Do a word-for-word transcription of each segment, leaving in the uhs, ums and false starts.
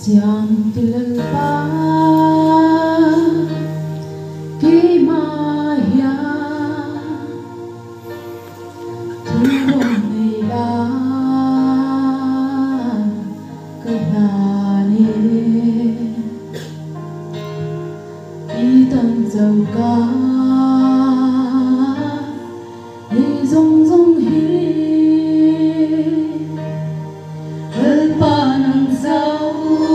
Siam tilalpa kay maya tulong nila kadhani itang dâu ca ni rong rong hi pa ng dâu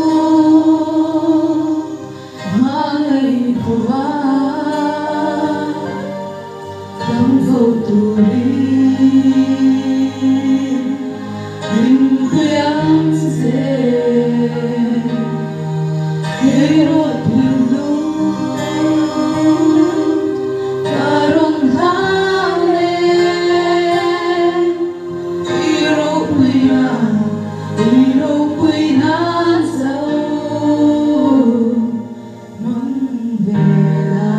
vô tù đi hình quyang dê hero tilu karong hale hero kuya hero kuya sao mang vela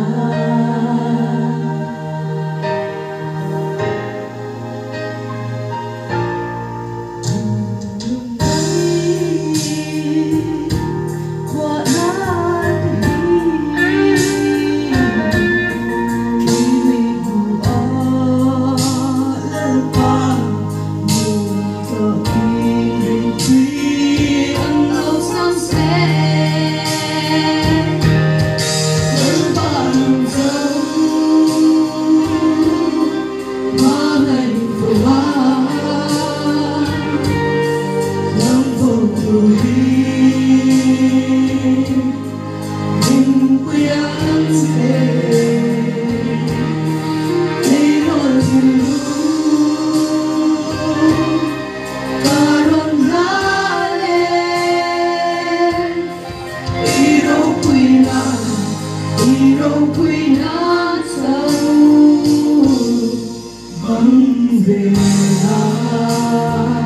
Hãy subscribe cho kênh Ghiền Mì Gõ để không bỏ lỡ những video hấp dẫn.